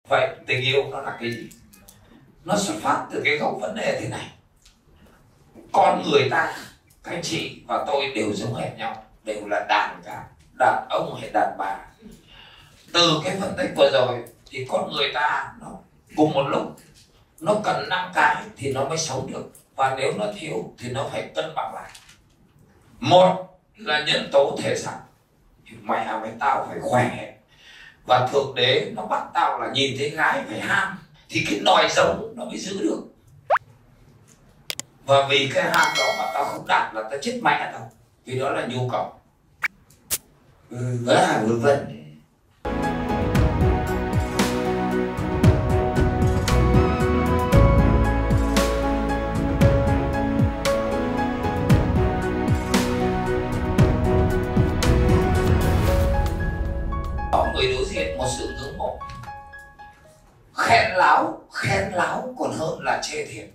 Vậy tình yêu nó là cái gì? Nó xuất phát từ cái gốc vấn đề thế này. Con người ta, các anh chị và tôi đều giống hệt nhau, đều là đàn cả, đàn ông hay đàn bà. Từ cái phân tích vừa rồi thì con người ta nó cùng một lúc nó cần 5 cái thì nó mới sống được, và nếu nó thiếu thì nó phải cân bằng lại. Một là nhân tố thể xác, mẹ với tao phải khỏe, và thượng đế nó bắt tao là nhìn thấy gái phải ham thì cái nòi giống nó mới giữ được. Và vì cái ham đó mà tao không đạt là tao chết mẹ tao, vì đó là nhu cầu. Vân vân. Người đối diện một sự ngưỡng mộ, khen láo còn hơn là chê thiệt.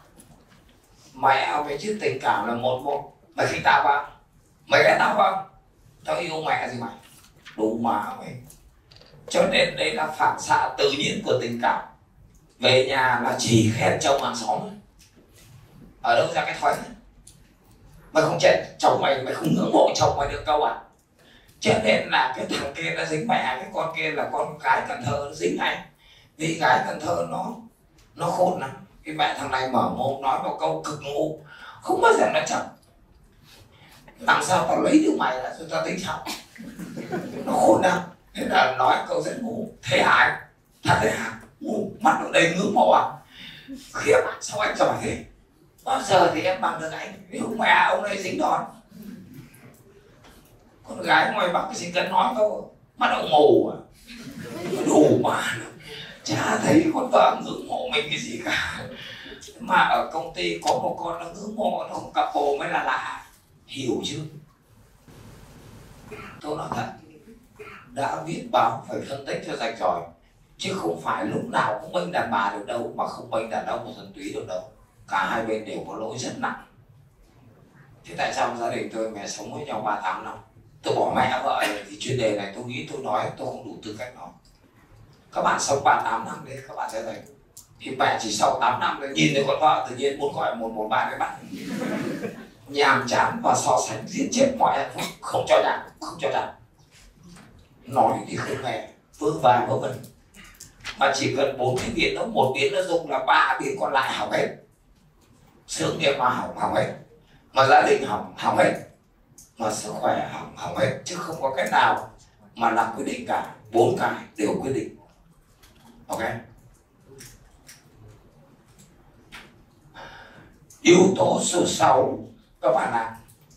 Mẹ với chứ tình cảm là một. Mày khi tao vào, mày ghét tao không? Tao yêu mẹ gì mày? Đủ mà mày. Cho nên đây là phản xạ tự nhiên của tình cảm. Về nhà là chỉ khen chồng hàng xóm. Ở đâu ra cái thói này? Mày không chết chồng mày, mày không ngưỡng mộ chồng mày được câu à? Cho nên là cái thằng kia nó dính mẹ, cái con kia là con gái Cần Thơ nó dính này. Vì gái Cần Thơ nó khôn lắm. Cái mẹ thằng này mở mồm nói một câu cực ngu, không bao giờ nó chậm. Làm sao tao lấy được mày là tao tính chậm. Nó khôn lắm. Thế là nói câu rất ngu. Thế hại, thật thế hại, ngu, mắt ở đây ngưỡng mộ à? Khiếp, sao anh giỏi thế? Bao giờ thì em bằng được anh, nếu mẹ ông ấy dính đòn. Con gái ngoài Bắc chỉ cần nói câu mắt ông mù à, đủ mà, chả thấy con vợ ngưỡng mộ mình cái gì cả. Mà ở công ty có một con nó ngưỡng mộ nó không cặp bồ mới là lạ, hiểu chưa? Tôi nói thật, đã viết báo phải phân tích cho rạch ròi, chứ không phải lúc nào cũng bênh đàn bà được đâu, mà không bênh đàn ông một thuần túy được đâu. Cả hai bên đều có lỗi rất nặng. Thế tại sao gia đình tôi mẹ sống với nhau 38 năm? Tôi bỏ mẹ vợ rồi thì chuyên đề này tôi nghĩ tôi nói tôi không đủ tư cách nói. Các bạn sống 38 năm đấy các bạn sẽ thấy. Thì mẹ chỉ sau 8 năm rồi nhìn thấy con vợ tự nhiên muốn gọi 113 cái bạn nhàm chán và so sánh giết chết mọi hạnh phúc, không cho nhạc, không cho nhạc. Nói thì không nghe, vơ và vớ vẩn. Mà chỉ cần 4 cái biến nó, một biến nó dùng là 3 biến còn lại hỏng hết. Sự nghiệp mà hỏng hết, mà gia đình hỏng hết, mà sức khỏe hỏng hết, chứ không có cái nào mà là quyết định cả. 4 cái đều quyết định. Ok. Yếu tố số 6 các bạn ạ.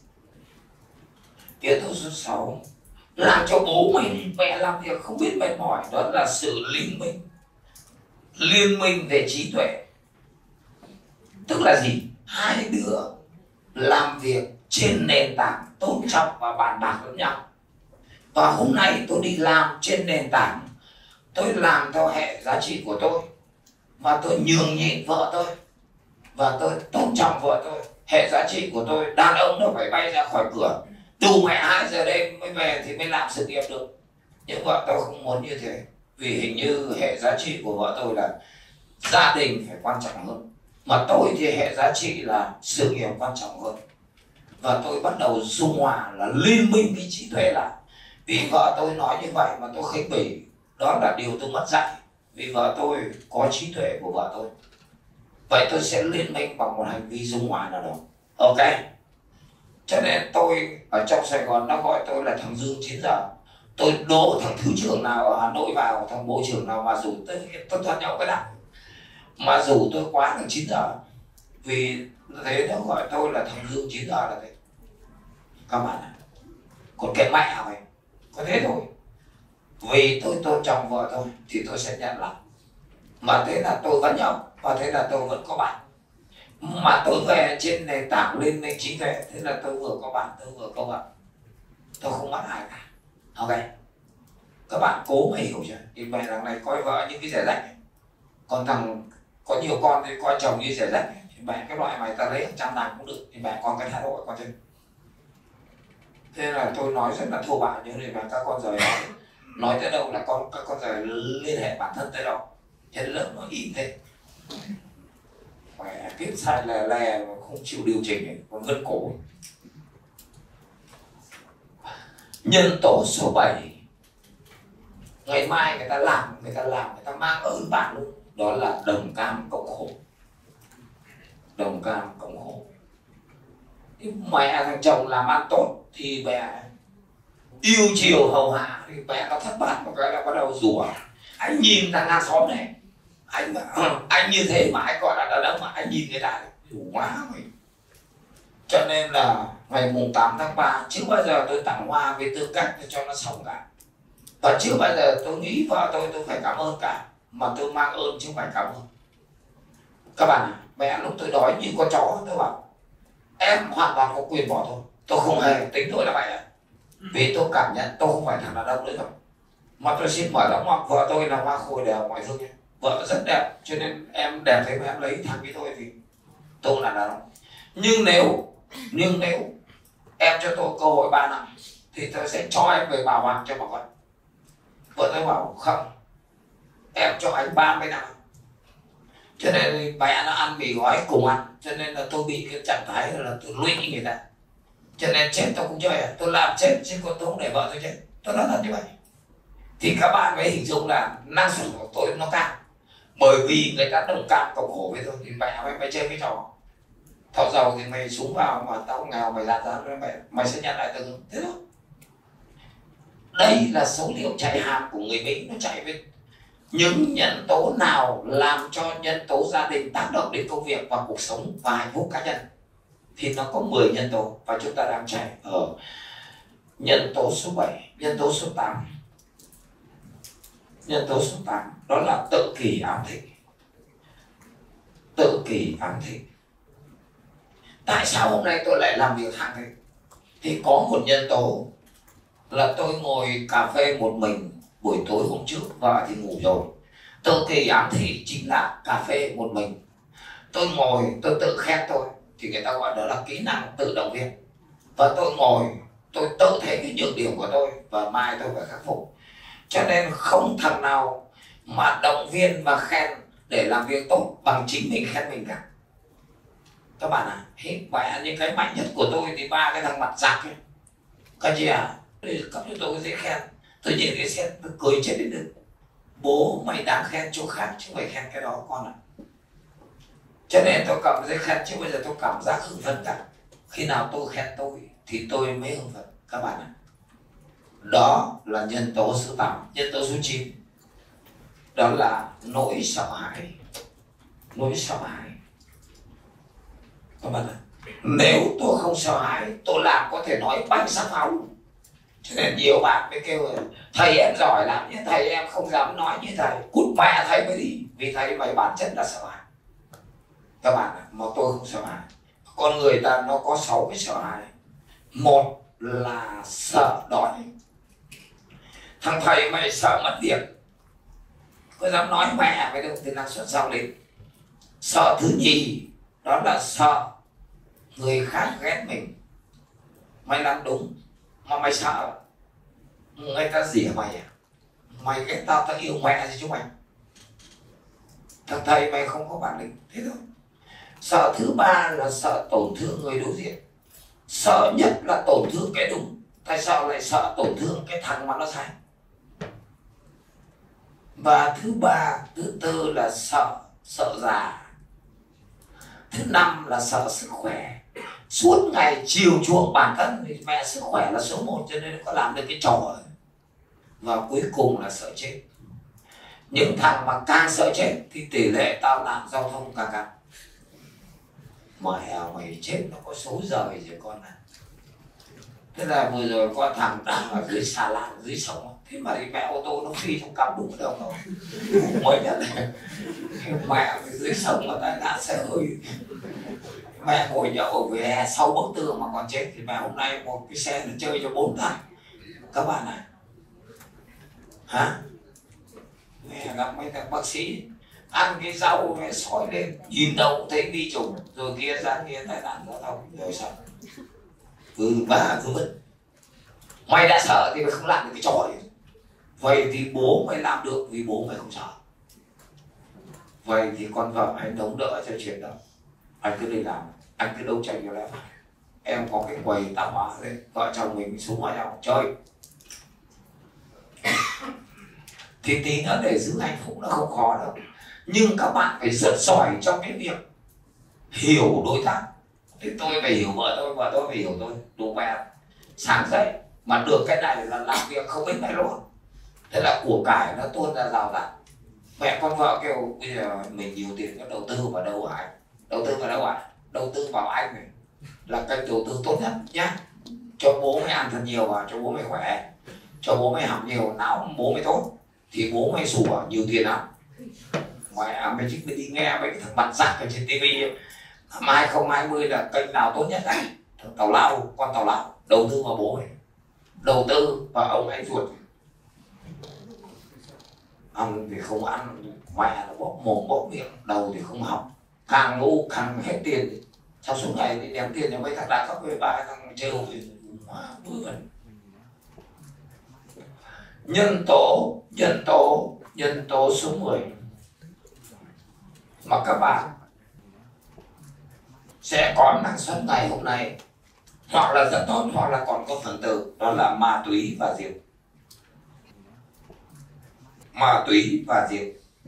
Yếu tố số 6 làm cho bố mình mẹ làm việc không biết mệt mỏi, đó là sự liên minh về trí tuệ. Tức là gì? Hai đứa làm việc trên nền tảng tôn trọng và bàn bạc lẫn nhau. Và hôm nay tôi đi làm trên nền tảng, tôi làm theo hệ giá trị của tôi, và tôi nhường nhịn vợ tôi, và tôi tôn trọng vợ tôi. Hệ giá trị của tôi, đàn ông nó phải bay ra khỏi cửa đủ mẹ 2 giờ đêm mới về thì mới làm sự nghiệp được. Nhưng vợ tôi không muốn như thế, vì hình như hệ giá trị của vợ tôi là gia đình phải quan trọng hơn, mà tôi thì hệ giá trị là sự nghiệp quan trọng hơn. Và tôi bắt đầu dung hòa là liên minh cái trí tuệ lại. Vì vợ tôi nói như vậy mà tôi khinh bỉ, đó là điều tôi mất dạy. Vì vợ tôi có trí tuệ của vợ tôi, vậy tôi sẽ liên minh bằng một hành vi dung hòa nào đó. Ok. Cho nên tôi ở trong Sài Gòn nó gọi tôi là thằng Dương 9 giờ. Tôi đố thằng thứ trưởng nào ở Hà Nội vào, thằng bộ trưởng nào mà rủ tôi toàn nhau cái nào mà rủ tôi quá thằng 9 giờ. Vì thế nó gọi tôi là thằng Dương 9 giờ là thế. Các bạn ạ, còn cái mẹ mày có thế thôi. Vì tôi tôn trọng vợ tôi thì tôi sẽ nhận lại, mà thế là tôi vẫn nhau, và thế là tôi vẫn có bạn. Mà tôi về trên nền tảng liên minh trí tuệ, thế là tôi vừa có bạn, tôi vừa có vợ, tôi không bắt ai cả. Ok. Các bạn cố mà hiểu chưa? Thì mẹ thằng này coi vợ như cái rẻ rách, còn thằng có nhiều con thì coi chồng như rẻ rách. Thì mẹ cái loại mày ta lấy 100 nàng cũng được, thì mẹ con cái thái độ con chân. Thế là tôi nói rất là thô bạo, nhưng mà các con rời nói tới đâu là các con phải liên hệ bản thân tới đâu, cho nên lớp nó im thế. Mẹ viết sai lè lè mà không chịu điều chỉnh ấy, còn gân cổ ấy. Nhân tố số 7, ngày mai người ta làm, người ta mang ơn bạn luôn, đó là đồng cam cộng khổ. Đồng cam cộng khổ. Mẹ thằng chồng làm ăn tốt thì mẹ yêu chiều hầu hạ, thì mẹ nó thất bại một cái là bắt đầu rủa. Anh nhìn thằng hàng xóm này, anh như thế mà anh gọi là đàn ông, mà anh nhìn người ta đủ quá rồi. Cho nên là ngày mùng 8 tháng 3 chưa bao giờ tôi tặng hoa với tư cách để cho nó xong cả. Và chưa bao giờ tôi nghĩ vợ tôi phải cảm ơn cả, mà tôi mang ơn chứ không phải cảm ơn. Các bạn, mẹ lúc tôi đói như con chó, tôi bảo em hoàn toàn có quyền bỏ tôi không hề tính tôi là vậy. Vì tôi cảm nhận tôi không phải thằng đàn ông nữa rồi. Mà tôi xin mở đóng ngoặc, vợ tôi là hoa khôi đều mọi thứ nhé. Vợ rất đẹp, cho nên em đẹp thế mà em lấy thằng với tôi thì tôi là đàn ông. Nhưng nếu em cho tôi cơ hội 3 năm thì tôi sẽ cho em về bảo hoàng cho bà con. Vợ tôi bảo không, em cho anh 30 năm. Cho nên mẹ nó ăn mì gói cùng ăn, cho nên là tôi bị cái trạng thái là tôi lụy người ta. Cho nên chết tôi cũng chơi, tôi làm chết chứ còn tôi không để vợ tôi chết. Tôi nói thật như vậy. Thì các bạn mới hình dung là năng suất của tôi nó cao, bởi vì người ta đồng cảm cộng khổ với tôi. Thì mày chơi cái trò thọ giàu thì mày súng vào, mà tao nghèo mày làm ra, mày sẽ nhận lại từng thế thôi. Đây là số liệu chạy hàm của người Mỹ, nó chạy với những nhân tố nào làm cho nhân tố gia đình tác động đến công việc và cuộc sống và hạnh phúc cá nhân. Thì nó có 10 nhân tố, và chúng ta đang chạy ở nhân tố số 7, nhân tố số 8. Nhân tố số 8 đó là tự kỷ ám thị. Tự kỷ ám thị. Tại sao hôm nay tôi lại làm việc hạng thế? Thì có một nhân tố là tôi ngồi cà phê một mình buổi tối hôm trước, vợ thì ngủ rồi. Tự kỷ ám thị chính là cà phê một mình. Tôi ngồi, tôi tự khen tôi, thì người ta gọi đó là kỹ năng tự động viên. Và tôi ngồi, tôi tự thấy cái nhược điểm của tôi và mai tôi phải khắc phục. Cho nên không thằng nào mà động viên và khen để làm việc tốt bằng chính mình khen mình cả. Các bạn à, và những cái mạnh nhất của tôi thì 3 cái thằng mặt giặc ấy. Các chị à, cấp cho tôi cái giấy khen, tôi nhìn cái xe tôi cười chết đến được. Bố mày đang khen chỗ khác chứ mày khen cái đó con ạ. Cho nên tôi cầm giấy khen, chứ bây giờ tôi cảm giác hưng phấn cả. Khi nào tôi khen tôi thì tôi mới hưng phấn. Các bạn ạ, đó là nhân tố số 8. Nhân tố số 9 đó là nỗi sợ hãi. Nỗi sợ hãi. Các bạn ạ, nếu tôi không sợ hãi, tôi làm có thể nói bắn sắc pháo. Cho nên nhiều bạn mới kêu thầy em giỏi lắm nhưng thầy em không dám nói như thầy. Cút mẹ thầy mới đi, vì thầy mày bản chất là sợ hãi. Các bạn ạ, mà tôi không sợ hãi. Con người ta nó có 6 cái sợ hãi. Một là sợ đói. Thằng thầy mày sợ mất việc, có dám nói mẹ mày đâu thì năng suất sao lên. Sợ thứ nhì đó là sợ người khác ghét mình. Mày làm đúng mà mày sợ người ta rỉa mày à? Mày ghét tao, tao yêu mẹ gì chứ mày. Thằng thầy mày không có bản lĩnh, thế thôi. Sợ thứ ba là sợ tổn thương người đối diện. Sợ nhất là tổn thương cái đúng. Tại sao lại sợ tổn thương cái thằng mà nó sai? Và thứ tư là sợ già. Thứ năm là sợ sức khỏe. Suốt ngày chiều chuộng bản thân thì mẹ sức khỏe là số 1, cho nên có làm được cái trò ấy. Và cuối cùng là sợ chết. Những thằng mà càng sợ chết thì tỷ lệ tai nạn giao thông càng cao. Mày chết nó có số rời rồi con ạ. Thế là vừa rồi có thằng đang ở dưới xà lan, dưới sông. Thế mà thì mẹ ô tô nó phi trong cắm đúng đâu rồi. Mới nhận này. Mẹ dưới sông mà tai nạn xe hơi. Mẹ ngồi nhậu ở vỉa hè sau bức tường mà còn chết. Thì mẹ hôm nay một cái xe nó chơi cho 4 thằng. Các bạn này. Hả? Mẹ gặp mấy thằng bác sĩ ăn cái rau mẹ sói lên, nhìn đâu thấy vi trùng, rồi kia ra kia tai nạn giao thông, rồi sao? Và cứ vứt. Mày đã sợ thì mày không làm được cái trò ấy. Vậy thì bố mới làm được vì bố mới không sợ. Vậy thì con vợ hãy đóng đỡ cho chuyện đó. Anh cứ đi làm, anh cứ đấu tranh cho em. Em có cái quầy tạp hóa đấy, vợ chồng mình xuống ngoài nhau chơi. Thì tí nữa để giữ hạnh phúc nó không khó đâu. Nhưng các bạn phải rất giỏi trong cái việc hiểu đối tác. Thì tôi phải hiểu vợ tôi phải hiểu tôi. Đúng vậy. Sáng dậy mà được cái này là làm việc không biết này luôn. Thế là của cải nó tuôn ra rào rạt. Mẹ con vợ kêu bây giờ mình nhiều tiền có đầu tư vào đâu hả? Đầu tư vào đâu ạ? Đầu tư vào anh này là kênh đầu tư tốt nhất nhá. Cho bố mày ăn thật nhiều và cho bố mày khỏe, cho bố mày học nhiều, não bố mày tốt thì bố mày sủa nhiều tiền lắm. Mày mày chỉ đi nghe mấy cái thằng mặt giặc ở trên tivi. Năm 2020 là kênh nào tốt nhất đấy? Tào lao, con tào lao. Đầu tư vào bố mày, đầu tư vào ông anh ruột. Ăn thì không ăn, mẹ nó bóp mồm bóp miệng, đầu thì không học, càng ngu càng hết tiền. Sau suốt ngày thì đem tiền cho mấy thằng đa cấp về ba thằng trêu thì vui vẩn. Nhân tố số 10 mà các bạn sẽ có năng suất ngày hôm nay hoặc là rất tốt hoặc là còn có phần tử, đó là ma túy và rượu. Ma túy và rượu.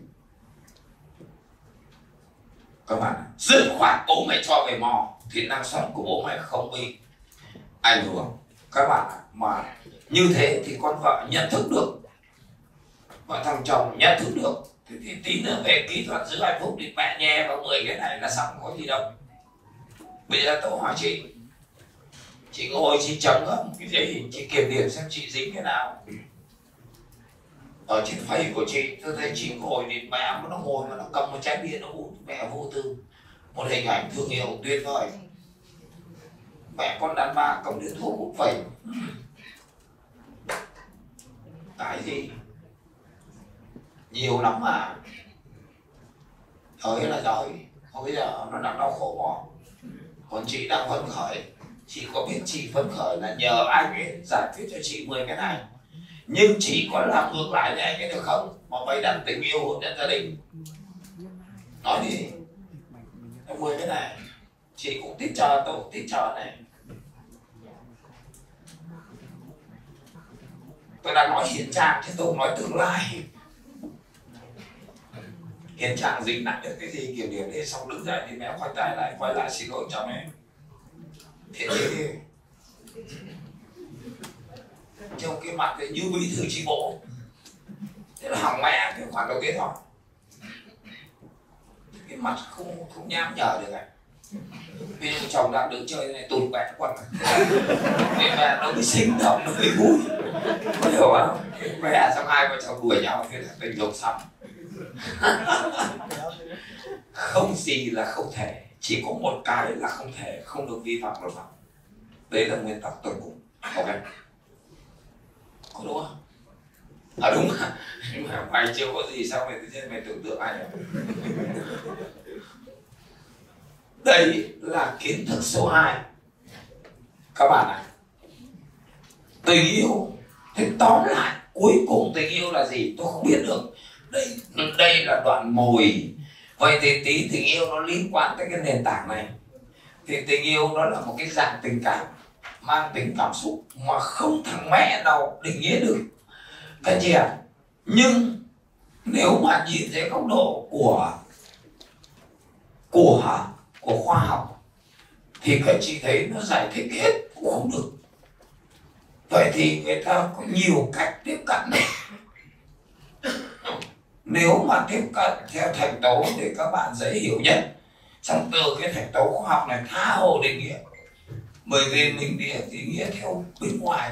Các bạn dứt khoát bố mày cho về mò thì năng suất của bố mày không bị ảnh hưởng. Các bạn mà như thế thì con vợ nhận thức được và thằng chồng nhận thức được thì tí nữa về kỹ thuật giữ hạnh phúc thì mẹ nhè vào 10 cái này là xong, có gì đâu. Bây giờ tôi hỏi chị ngồi chị chấm không cái gì, chị kiểm điểm xem chị dính cái nào. Ở trên face của chị tôi thấy chị ngồi thì mẹ nó ngồi mà nó cầm một chai bia nó uống, mẹ vô tư. Một hình ảnh thương hiệu tuyệt vời. Mẹ con đàn bà cầm điếu thuốc hút phẩy. Cái gì nhiều lắm mà. Rồi là rồi, không bây giờ nó đang đau khổ quá. Còn chị đang phấn khởi. Chị có biết chị phấn khởi là nhờ anh ấy giải quyết cho chị 10 cái này. Nhưng chị có làm ngược lại với anh ấy được không? Mà bày đặt tình yêu hôn nhân gia đình. Nói đi. 10 cái này chị cũng thích chờ, tôi cũng thích chờ này. Tôi đang nói hiện trạng chứ tôi không nói tương lai. Hiện trạng dính nặng được cái gì kiểm điểm đi, xong đứng dậy thì mẹ khoanh tay lại, quay lại xin lỗi chồng ấy. Thế thì trong cái mặt thì như bí thư chi bộ. Thế là hỏng mẹ cái khoản đầu tiên rồi. Cái mặt không nhám nhở được này. Bây giờ chồng đang đứng chơi này tụt bẹt quần. Thế mà nó mới sinh động, nó mới vui. Có hiểu không? Mẹ xong hai vợ chồng đuổi nhau thế là tình dục xong. Không gì là không thể, chỉ có một cái là không thể, không được vi phạm luật pháp. Đấy là nguyên tắc tuyệt cùng. Ok. Có đúng không? À đúng à? Nhưng mà mày chưa có gì sao mày tưởng tượng ai nhỉ? Đây là kiến thức số 2. Các bạn ạ. Tình yêu. Thế tóm lại cuối cùng tình yêu là gì? Tôi không biết được. Đây là đoạn mồi. Vậy thì tí tình yêu nó liên quan tới cái nền tảng này. Thì tình yêu nó là một cái dạng tình cảm mang tính cảm xúc mà không thằng mẹ nào định nghĩa được. Các chị ạ. Nhưng nếu mà nhìn thấy góc độ của khoa học thì các chị thấy nó giải thích hết cũng không được. Vậy thì người ta có nhiều cách tiếp cận này. Nếu mà tiếp cận theo thành tố để các bạn dễ hiểu nhất, xong từ cái thành tố khoa học này tha hồ định nghĩa. Bởi vì mình định nghĩa theo bên ngoài.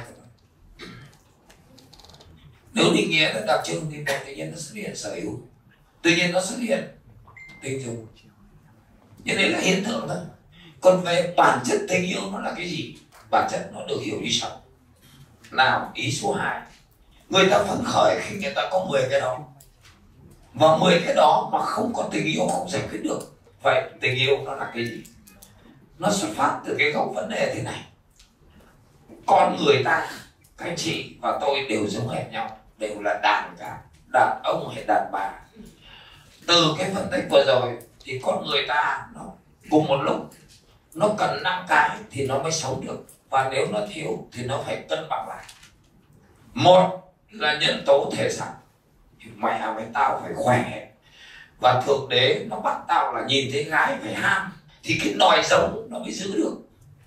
Nếu định nghĩa là đặc trưng thì tự nhiên nó xuất hiện sở hữu, tự nhiên nó xuất hiện tình dục. Như đấy là hiện tượng thôi. Còn về bản chất tình yêu nó là cái gì? Bản chất nó được hiểu như sau. Nào, ý số 2. Người ta phấn khởi khi người ta có 10 cái đó. Và 10 cái đó mà không có tình yêu không giải quyết được. Vậy tình yêu nó là cái gì? Nó xuất phát từ cái gốc vấn đề thế này. Con người ta, các anh chị và tôi đều giống hệt nhau. đều là đàn cả, đàn ông hay đàn bà. Từ cái phân tích vừa rồi thì con người ta nó cùng một lúc nó cần 5 cái thì nó mới sống được, và nếu nó thiếu thì nó phải cân bằng lại. Một là nhân tố thể xác, mẹ với tao phải khỏe, và thượng đế nó bắt tao là nhìn thấy gái phải ham, thì cái nòi giống nó mới giữ được.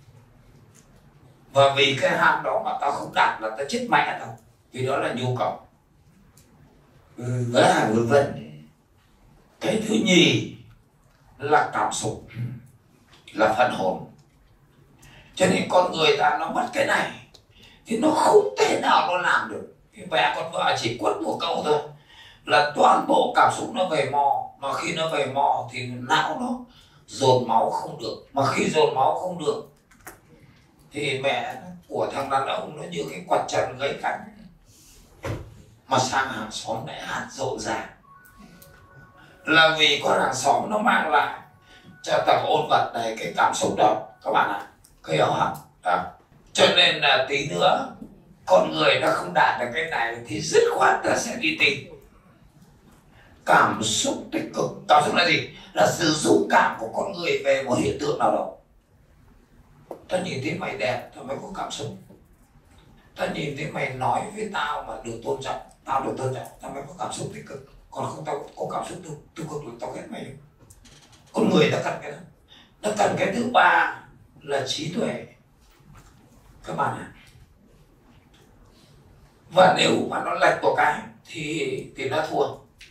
Và vì cái ham đó mà tao không đạt là tao chết mẹ tao, vì đó là nhu cầu. Vân vân. Cái thứ nhì là cảm xúc, là phần hồn. Cho nên con người ta nó mất cái này thì nó không thể nào nó làm được. Mẹ con vợ chỉ quất một câu thôi là toàn bộ cảm xúc nó về mò, mà khi nó về mò thì não nó dồn máu không được, mà khi dồn máu không được thì mẹ của thằng đàn ông nó như cái quạt trần gãy cánh, mà sang hàng xóm lại hát rộn ràng, là vì con hàng xóm nó mang lại cho thằng ôn vật này cái cảm xúc đó các bạn ạ, cái hiểu không? Đó. Cho nên là tí nữa con người nó không đạt được cái này thì dứt khoát ta sẽ đi tìm cảm xúc tích cực. Cảm xúc là gì? Là sự dũng cảm của con người về một hiện tượng nào đó. Ta nhìn thấy mày đẹp tao mới có cảm xúc. Ta nhìn thấy mày nói với tao mà được tôn trọng, tao được tôn trọng, tao mới có cảm xúc tích cực. Còn không tao có cảm xúc tiêu cực là tao ghét mày. Con người nó cần cái đó. Nó cần cái thứ ba là trí tuệ các bạn ạ. Và nếu mà nó lệch của cái thì nó thua.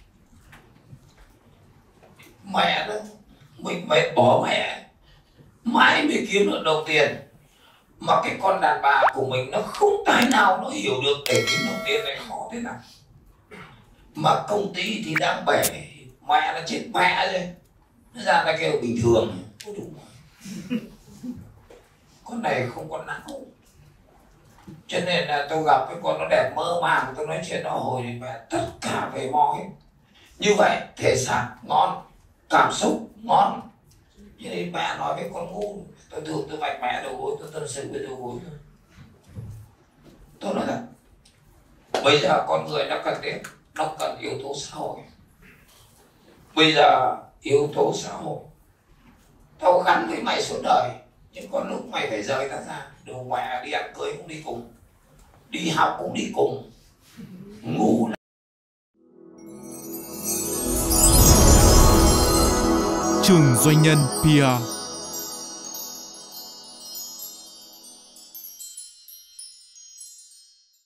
Mẹ đó, mình mệt bỏ mẹ mãi mới kiếm được đồng tiền, mà cái con đàn bà của mình nó không tài nào nó hiểu được để kiếm đồng tiền này khó thế nào. Mà công ty thì đang bể, mẹ nó chết mẹ rồi, nó ra là kêu bình thường. Con này không có não. Cho nên là tôi gặp cái con nó đẹp mơ màng, tôi nói chuyện nó hồi thì mẹ tất cả về mò hết. Như vậy thể xác ngon, cảm xúc ngon. Cho nên mẹ nói với con ngu, tôi thường tôi vạch mẹ đầu gối, tôi tâm sự với đầu gối thôi. Tôi nói thật, bây giờ con người nó cần đến, nó cần yếu tố xã hội. Bây giờ yếu tố xã hội, tao gắn với mày suốt đời, nhưng có lúc mày phải rời ta ra. Đồ mẹ đi ăn cưới cũng đi cùng, đi học cũng đi cùng, ngu. Trường Doanh nhân PR